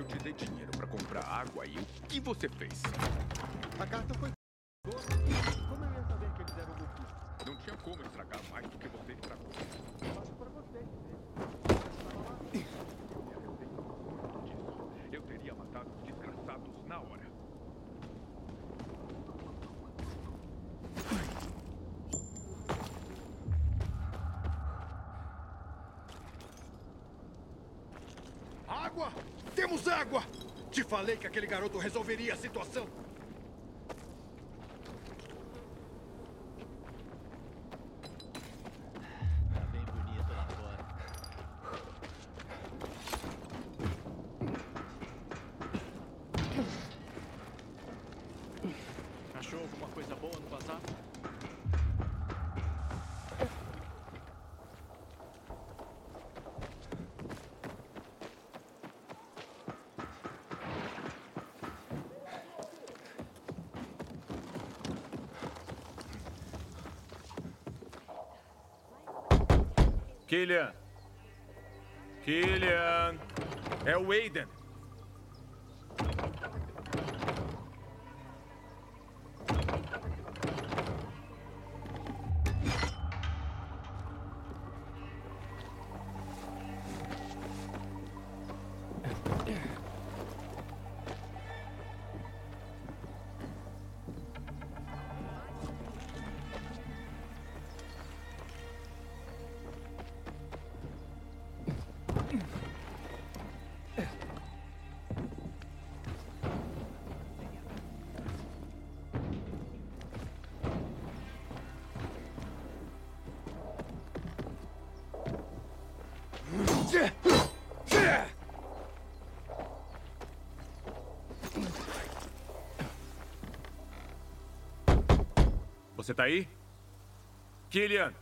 Eu te dei dinheiro pra comprar água e o que você fez? A carta foi... Como eu ia saber que eles eram golpistas? Não tinha como estragar mais do que você estragou. Faço pra você. Eu teria matado os desgraçados na hora. Água! Temos água! Te falei que aquele garoto resolveria a situação. Tá bem bonito lá fora. Achou alguma coisa boa no bazar? Killian! Killian! É o Aiden! Você tá aí? Killian!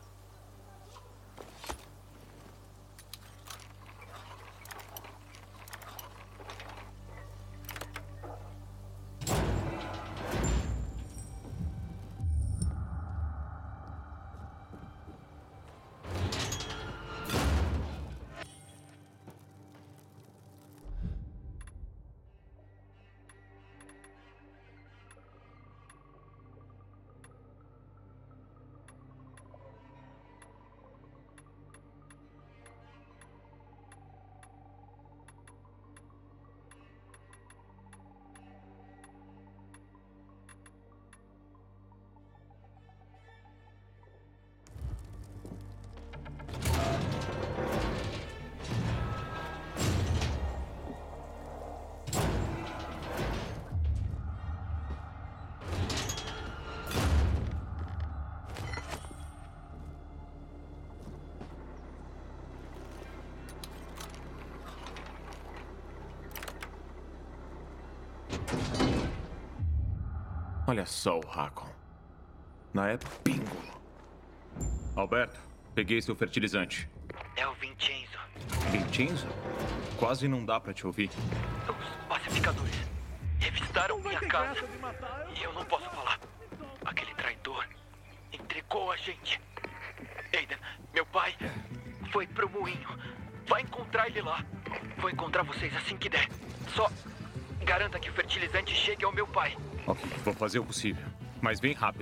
Olha só o Hakon. Na época, bingo. Alberto, peguei seu fertilizante. É o Vincenzo. Vincenzo? Quase não dá pra te ouvir. Os pacificadores revistaram minha casa. E eu não posso falar. Aquele traidor entregou a gente. Aiden, meu pai foi pro moinho. Vai encontrar ele lá. Vou encontrar vocês assim que der. Só garanta que o fertilizante chegue ao meu pai. Ok, vou fazer o possível. Mas bem rápido.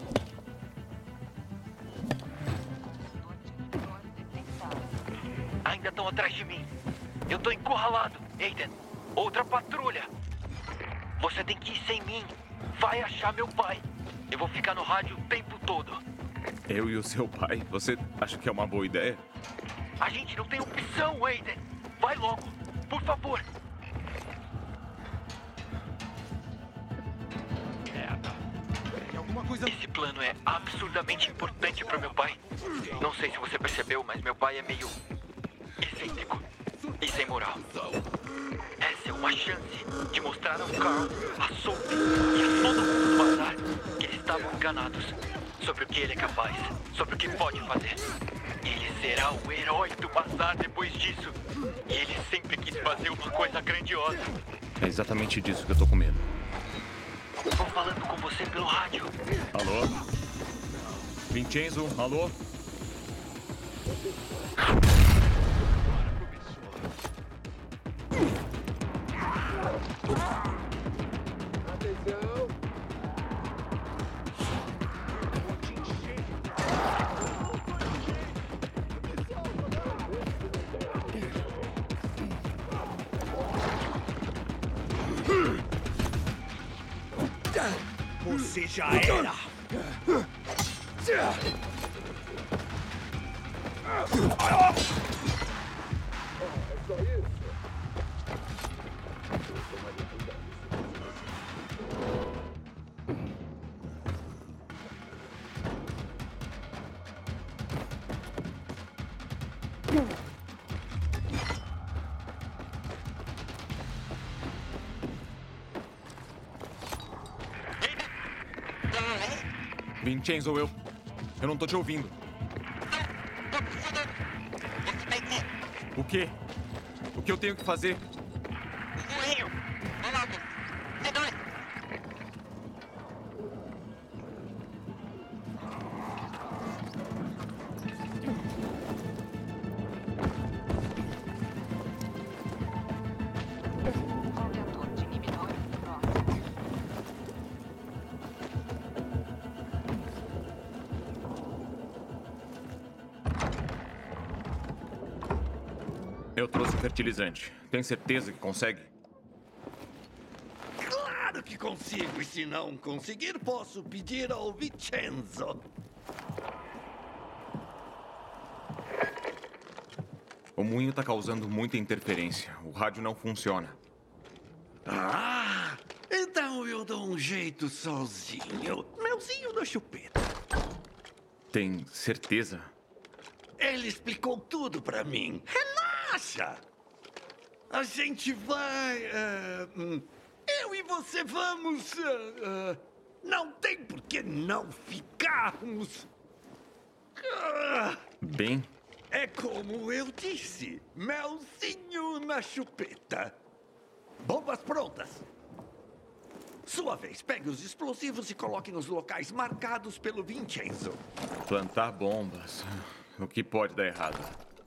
Ainda estão atrás de mim. Eu tô encurralado. Aiden, outra patrulha. Você tem que ir sem mim. Vai achar meu pai. Eu vou ficar no rádio o tempo todo. Eu e o seu pai? Você acha que é uma boa ideia? A gente não tem opção, Aiden. Vai logo, por favor. Esse plano é absurdamente importante para meu pai. Não sei se você percebeu, mas meu pai é meio excêntrico e sem moral. Essa é uma chance de mostrar ao Carl, a Sophie e a todo mundo do bazar que eles estavam enganados sobre o que ele é capaz, sobre o que pode fazer. Ele será o herói do bazar depois disso. E ele sempre quis fazer uma coisa grandiosa. É exatamente disso que eu tô com medo. Estou falando com você pelo rádio. Alô? Vincenzo, alô? Atenção. Você já era! Só isso. Vincenzo, eu não tô te ouvindo. O quê? O que eu tenho que fazer? Contentor de inibidor próximo. Eu trouxe fertilizante. Tem certeza que consegue? Claro que consigo, e se não conseguir, posso pedir ao Vincenzo. O moinho tá causando muita interferência. O rádio não funciona. Ah, então eu dou um jeito sozinho. Melzinho da chupeta. Tem certeza? Ele explicou tudo pra mim. Relaxa! A gente vai. Eu e você vamos. Não tem por que não ficarmos. Bem, É como eu disse: melzinho na chupeta. Bombas prontas. Sua vez, pegue os explosivos e coloque nos locais marcados pelo Vincenzo. plantar bombas. O que pode dar errado?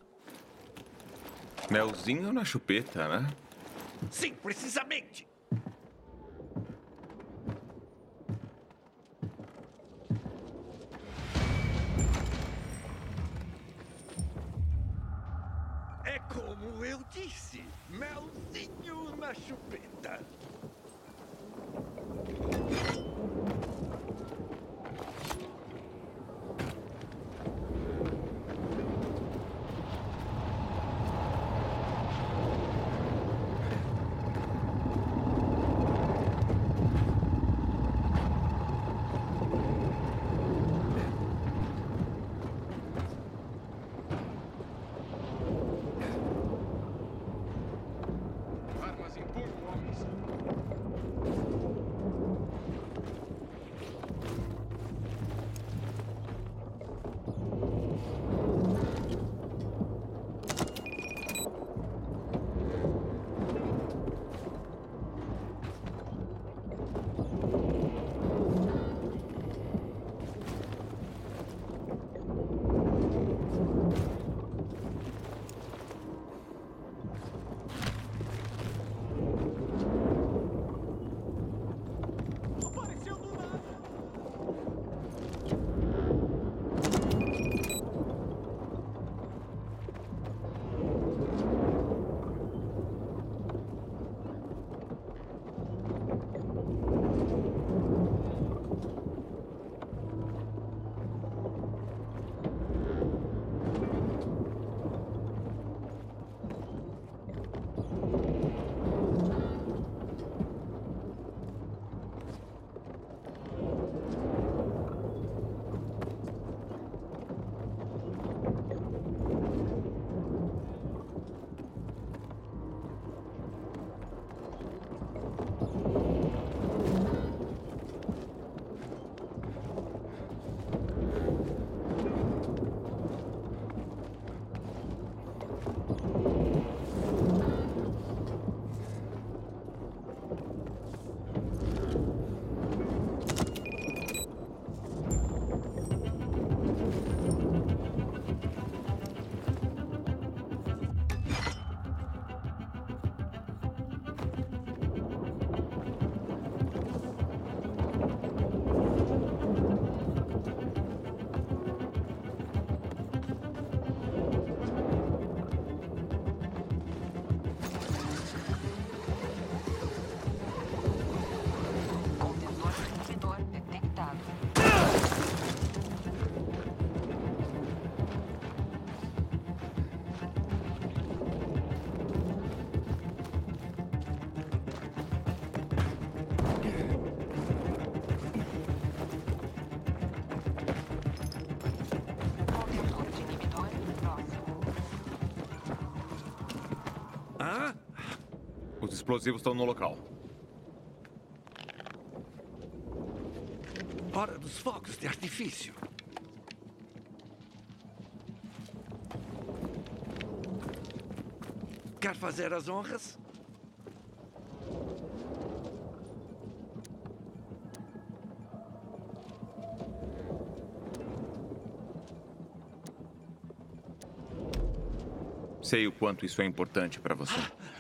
Melzinho na chupeta, né? Sim, precisamente. É como eu disse: melzinho na chupeta. Armas em punho, homens. Os explosivos estão no local. Hora dos fogos de artifício. Quer fazer as honras? Sei o quanto isso é importante para você.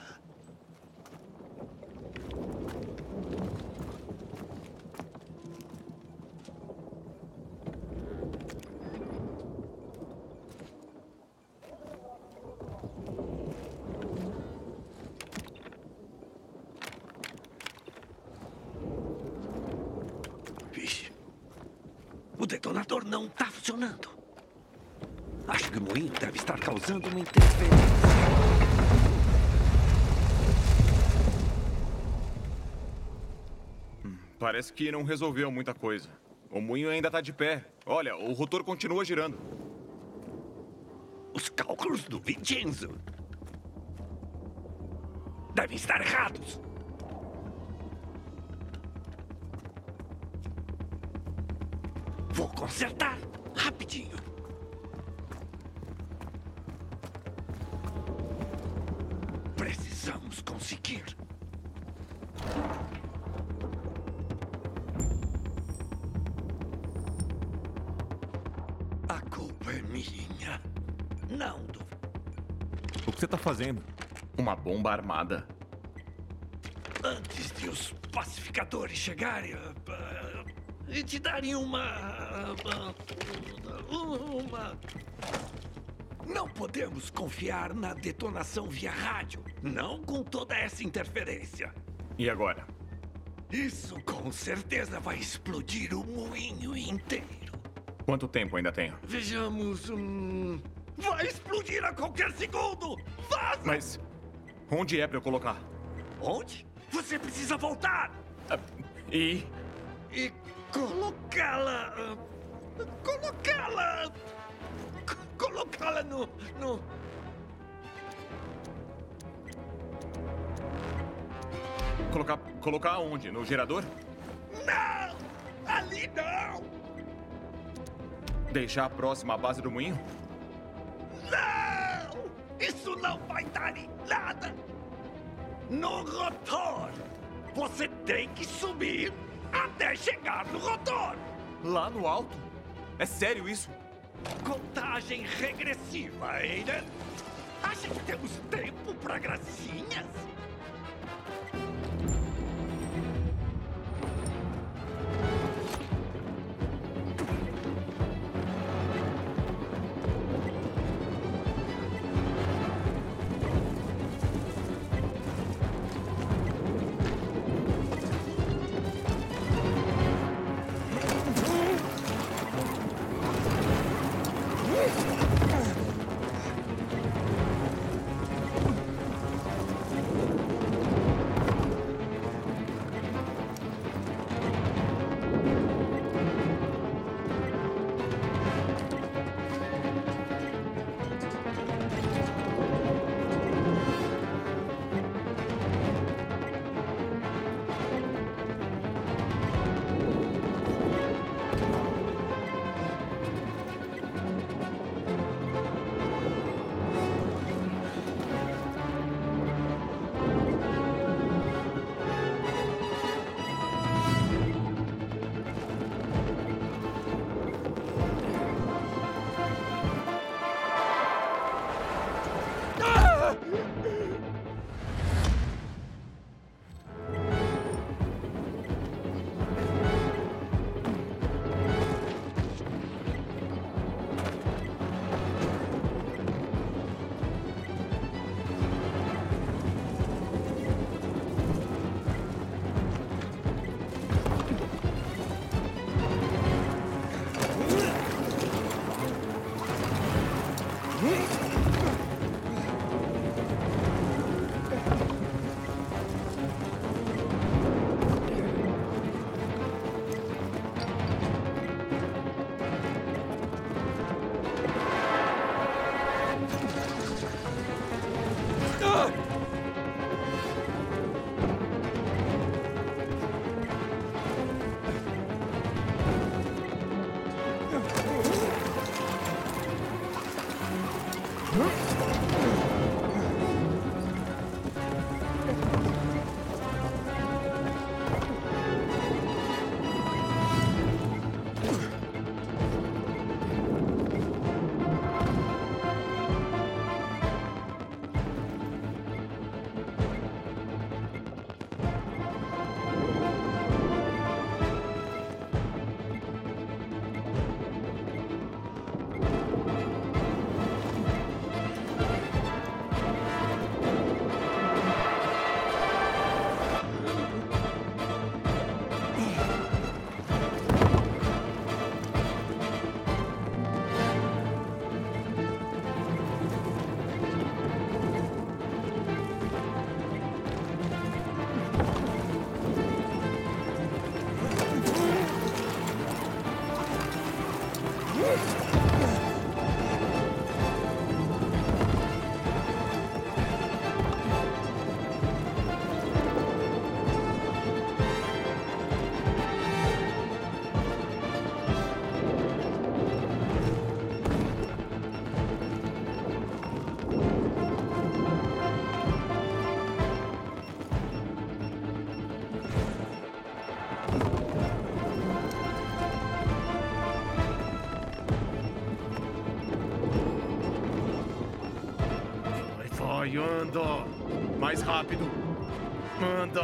Vixe. O detonador não está funcionando. Acho que o moinho deve estar causando uma interferência. Parece que não resolveu muita coisa. O moinho ainda está de pé. Olha, o rotor continua girando. Os cálculos do Vincenzo devem estar errados. Vou consertar rapidinho. Precisamos conseguir. A culpa é minha. Não do... O que você está fazendo? Uma bomba armada. Antes de os pacificadores chegarem e te darem uma... Não podemos confiar na detonação via rádio. Não com toda essa interferência. E agora? Isso com certeza vai explodir o moinho inteiro. Quanto tempo ainda tenho? Vejamos... Vai explodir a qualquer segundo! Vaza! Mas onde é para eu colocar? Onde? Você precisa voltar! E colocá-la... Colocá-la... Colocá-la no... Colocar onde? No gerador? Não! Ali não! Deixar próxima à base do moinho? Não! Isso não vai dar em nada! No rotor! Você tem que subir até chegar no rotor! Lá no alto? É sério isso? Contagem regressiva, Aiden! Acha que temos tempo pra gracinhas? Anda! Mais rápido! Anda!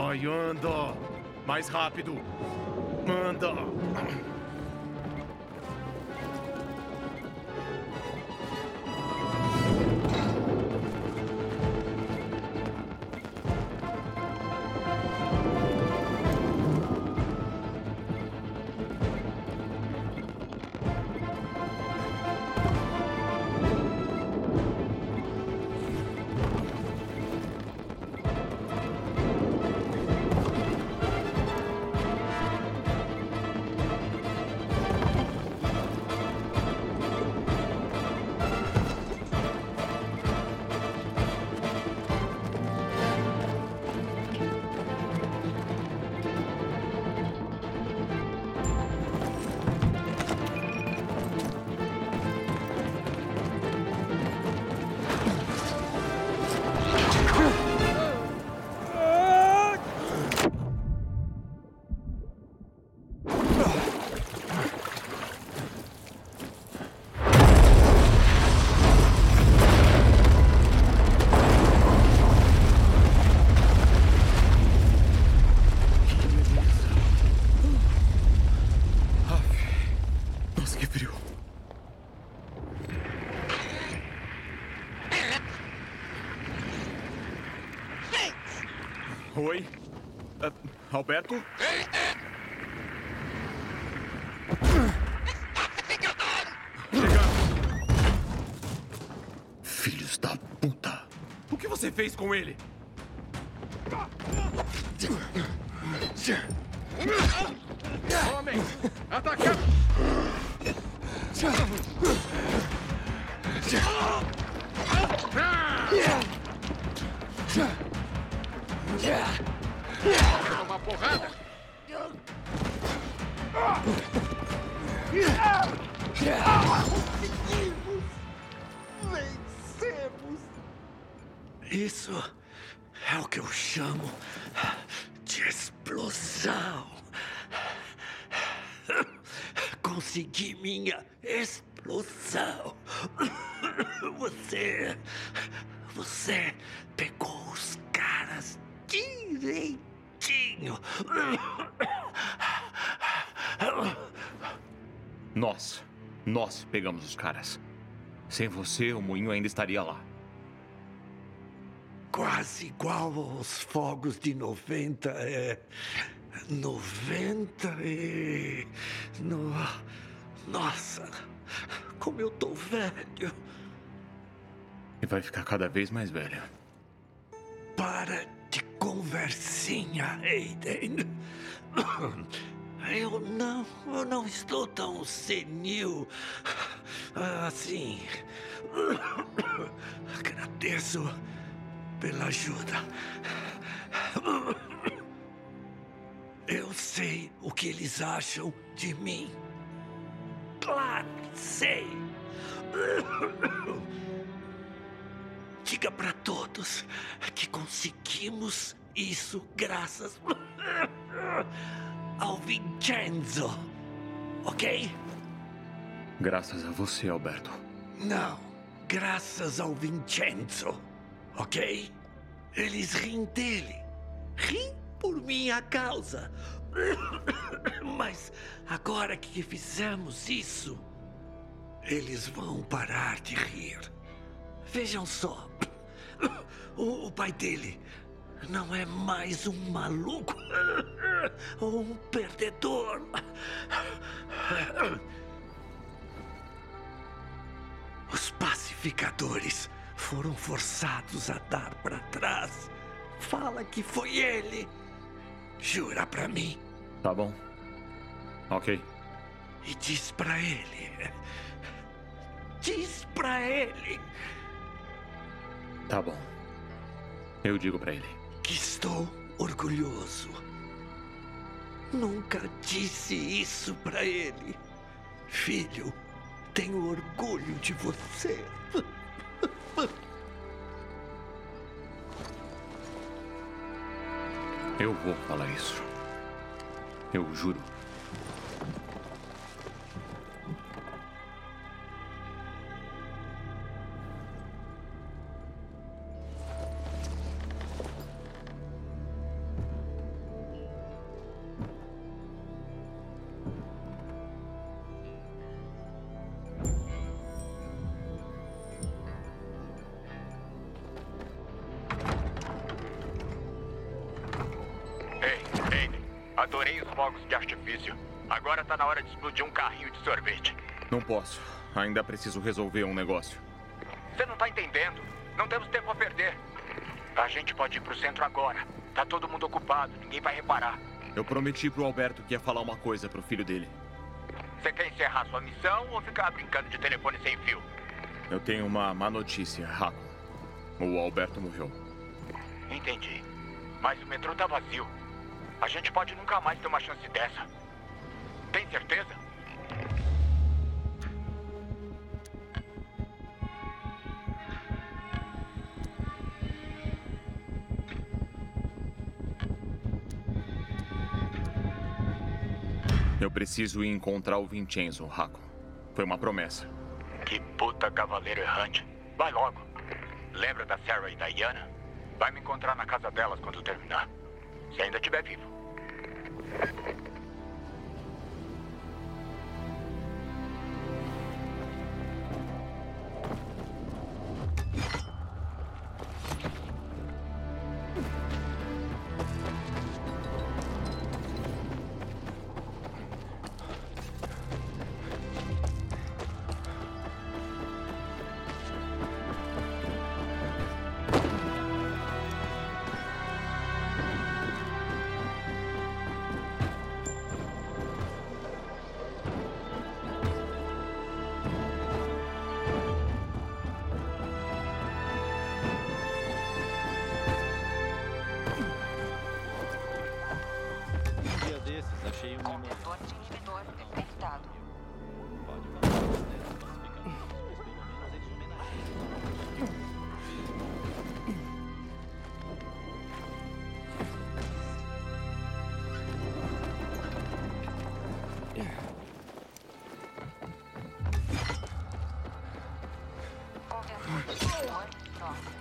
Vai, anda! Mais rápido! Anda! Nossa, que frio. Oi? Alberto? Chegando. Filhos da puta. O que você fez com ele? Homem, atacar! Quer uma porrada? Vencemos! Isso é o que eu chamo de explosão. Consegui minha explosão. Você pegou os caras direitinho. Nós pegamos os caras. Sem você, o moinho ainda estaria lá. Quase igual aos fogos de 90. 90 e... Nossa, como eu tô velho. E vai ficar cada vez mais velho. Para de conversinha, Aiden. Eu não estou tão senil assim. Agradeço pela ajuda. Eu sei o que eles acham de mim. Claro, sei. Diga para todos que conseguimos isso graças ao Vincenzo, ok? Graças a você, Alberto. Não, graças ao Vincenzo, ok? Eles riem dele. Riem por minha causa. Mas agora que fizemos isso, eles vão parar de rir. Vejam só. O pai dele não é mais um maluco ou um perdedor. Os pacificadores foram forçados a dar para trás. Fala que foi ele. Jura pra mim. Tá bom. Ok. E diz pra ele. Diz pra ele Tá bom. Eu digo pra ele. que estou orgulhoso. Nunca disse isso pra ele. Filho, tenho orgulho de você. Eu vou falar isso. Eu juro. Adorei os fogos de artifício. Agora tá na hora de explodir um carrinho de sorvete. Não posso. Ainda preciso resolver um negócio. Você não tá entendendo. Não temos tempo a perder. A gente pode ir pro centro agora. Tá todo mundo ocupado, ninguém vai reparar. Eu prometi pro Alberto que ia falar uma coisa pro filho dele. Você quer encerrar sua missão ou ficar brincando de telefone sem fio? Eu tenho uma má notícia, Hakon. O Alberto morreu. Entendi. Mas o metrô tá vazio. A gente pode nunca mais ter uma chance dessa. Tem certeza? Eu preciso ir encontrar o Vincenzo, Hakon. Foi uma promessa. Que puta cavaleiro errante. Vai logo. Lembra da Sarah e da Iana? Vai me encontrar na casa delas quando terminar. Se ainda estiver vivo. Um dia desses, achei um Contentor de inibidor detectado. Pode falar das ideias classificadas, mas pelo menos eles homenageiam. Contentor de inibidor próximo.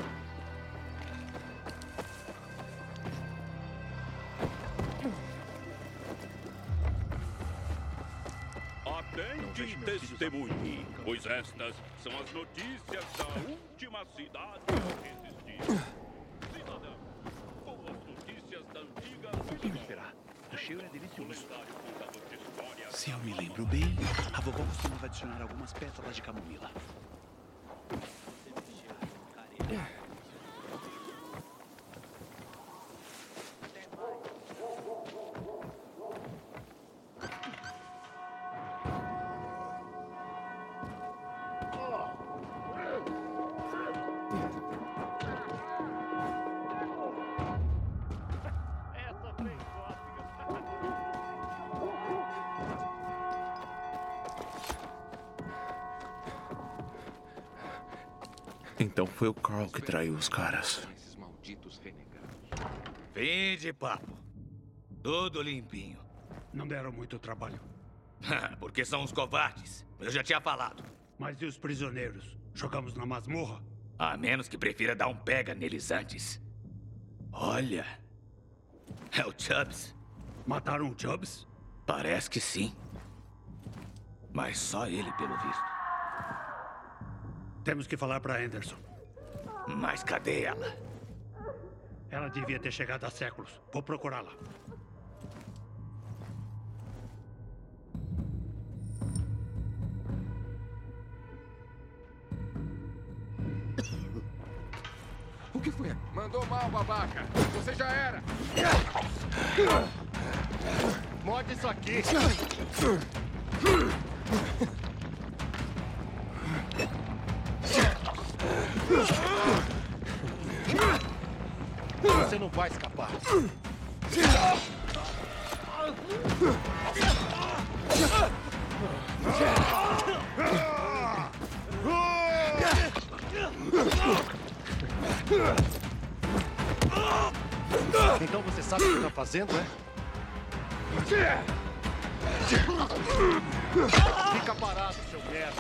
Atente e testemunhe, pois estas são as notícias da última cidade a resistir. Cidadão, com as notícias da antiga Rússia. Esperar. O cheiro é O delicioso. lendário contador de histórias. Se eu me lembro bem, a vovó costumava adicionar algumas pétalas de camomila. Então foi o Carl que traiu os caras. Esses malditos renegados. Fim de papo. Tudo limpinho. Não deram muito trabalho. Porque são uns covardes. Eu já tinha falado. Mas e os prisioneiros? Jogamos na masmorra? A menos que prefira dar um pega neles antes. Olha. É o Chubbs. Mataram o Chubbs? Parece que sim. Mas só ele, pelo visto. Temos que falar para Anderson. Mas cadê ela? Ela devia ter chegado há séculos. Vou procurá-la. O que foi? Mandou mal, babaca. Você já era. Morde isso aqui. Você não vai escapar. Então você sabe o que está fazendo, é? Fica parado, seu merda.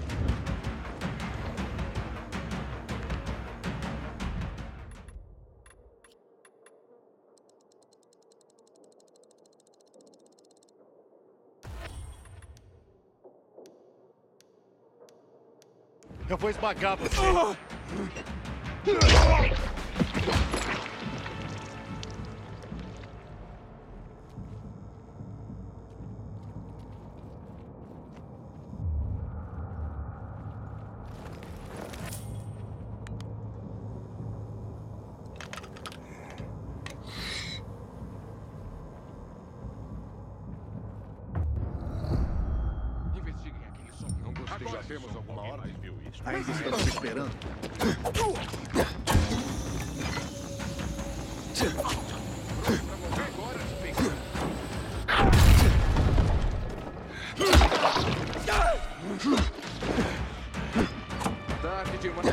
Eu vou esmagar você. Já temos alguma ordem? Ainda estamos esperando. Ataque de uma...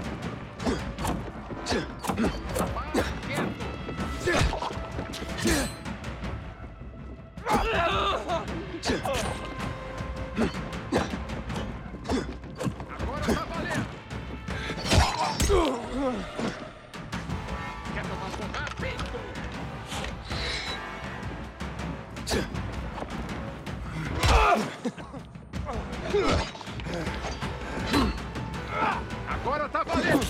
Agora tá valendo! Quer tomar porrada? Agora tá valendo!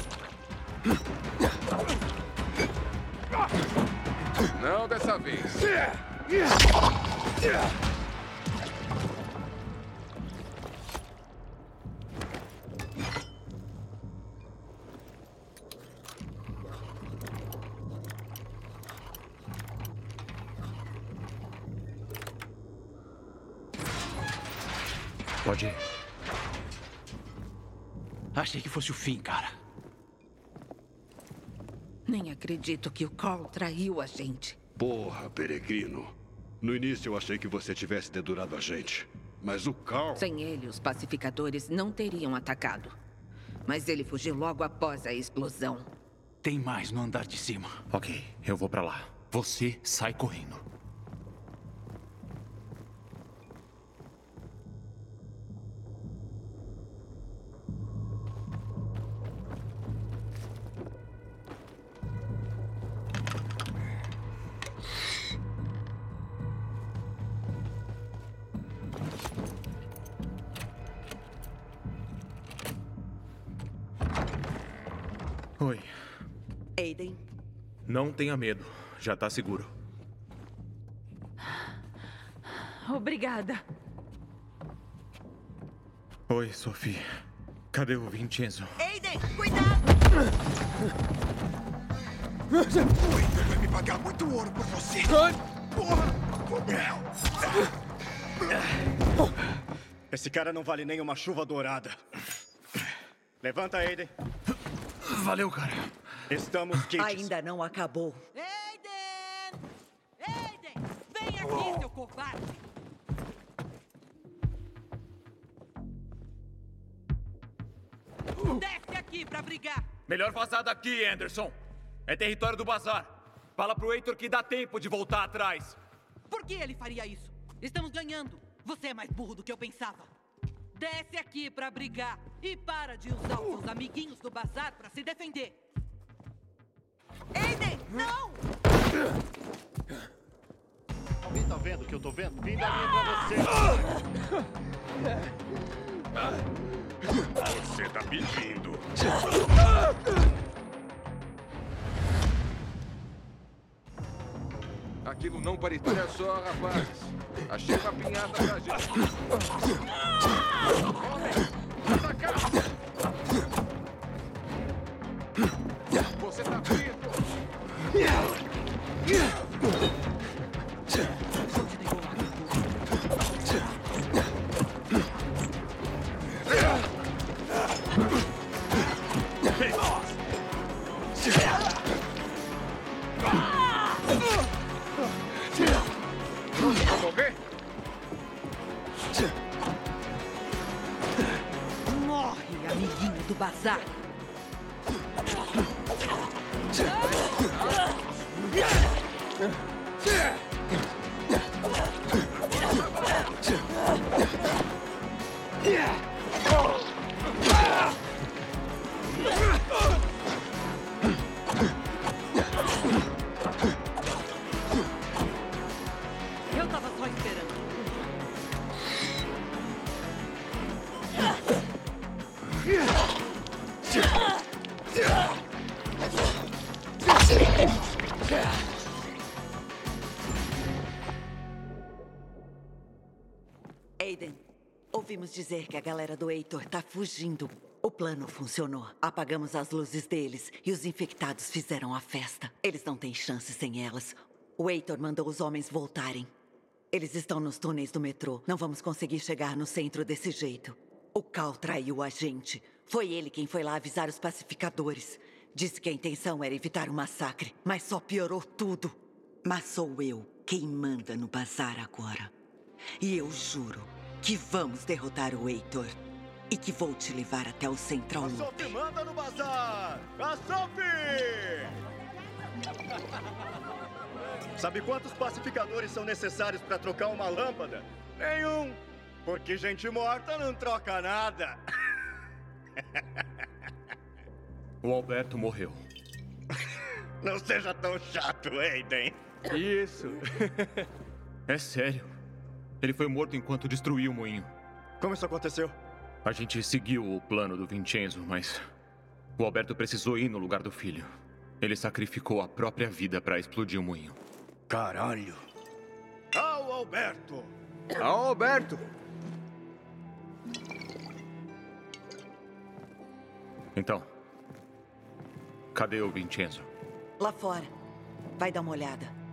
Não dessa vez. Pode ir. Achei que fosse o fim, cara. Nem acredito que o Carl traiu a gente. Porra, peregrino. No início eu achei que você tivesse dedurado a gente. Mas o Carl... Sem ele, os pacificadores não teriam atacado. Mas ele fugiu logo após a explosão. Tem mais no andar de cima. Ok, eu vou pra lá. Você sai correndo. Oi. Aiden, Não tenha medo. Já tá seguro. obrigada. Oi, Sophie. Cadê o Vincenzo? Aiden, cuidado! Ele vai me pagar muito ouro por você. Porra! Esse cara não vale nem uma chuva dourada. Levanta, Aiden. Valeu, cara. Estamos quites. Ainda não acabou. Aiden! Aiden! Vem aqui, seu covarde! Desce aqui pra brigar! Melhor vazar daqui, Anderson. É território do bazar. Fala pro Heitor que dá tempo de voltar atrás. Por que ele faria isso? Estamos ganhando. Você é mais burro do que eu pensava. Desce aqui pra brigar e para de usar os seus amiguinhos do bazar pra se defender. Aiden, não! Alguém tá vendo o que eu tô vendo? Vim da minha pra você. Você tá pedindo. Aquilo não parecia. Olha só, rapazes. Achei uma pinhata pra gente. Homem, atacar! Você tá frito! Vou morrer? Morre, amiguinho do bazar! Eu tava só esperando. Aiden, ouvimos dizer que a galera do Heitor tá fugindo. O plano funcionou. Apagamos as luzes deles e os infectados fizeram a festa. Eles não têm chance sem elas. O Heitor mandou os homens voltarem. Eles estão nos túneis do metrô. Não vamos conseguir chegar no centro desse jeito. O Cal traiu a gente. Foi ele quem foi lá avisar os pacificadores. Disse que a intenção era evitar o massacre, mas só piorou tudo. Mas sou eu quem manda no bazar agora. E eu juro que vamos derrotar o Heitor. E que vou te levar até o Central A Loop. Sophie manda no bazar! A Sophie! Sabe quantos pacificadores são necessários para trocar uma lâmpada? Nenhum! Porque gente morta não troca nada. O Alberto morreu. Não seja tão chato, Aiden. Isso. É sério. Ele foi morto enquanto destruiu o moinho. Como isso aconteceu? A gente seguiu o plano do Vincenzo, mas o Alberto precisou ir no lugar do filho. Ele sacrificou a própria vida para explodir o moinho. Caralho. Ao Alberto! Ao Alberto! Então, cadê o Vincenzo? Lá fora. Vai dar uma olhada.